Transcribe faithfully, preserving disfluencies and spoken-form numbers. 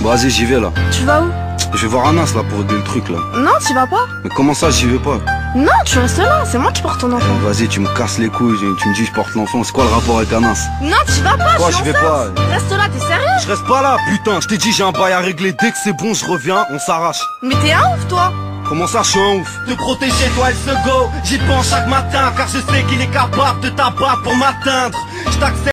Vas-y, j'y vais là. Tu vas où? Je vais voir Anas là pour régler le truc là. Non, tu vas pas. Mais comment ça, j'y vais pas? Non, tu restes là, c'est moi qui porte ton enfant. Eh, Vas-y, tu me casses les couilles, tu me dis je porte l'enfant, c'est quoi le rapport avec Anas? Non, tu vas pas, Quoi, je suis j'y vais enceinte. pas? Reste là, t'es sérieux? Je reste pas là, putain, je t'ai dit j'ai un bail à régler, dès que c'est bon, je reviens, on s'arrache. Mais t'es un ouf, toi. Comment ça, je suis un ouf? De protéger toi elle se go, j'y pense chaque matin car je sais qu'il est capable de t'abattre pour m'atteindre. Je t'accepte.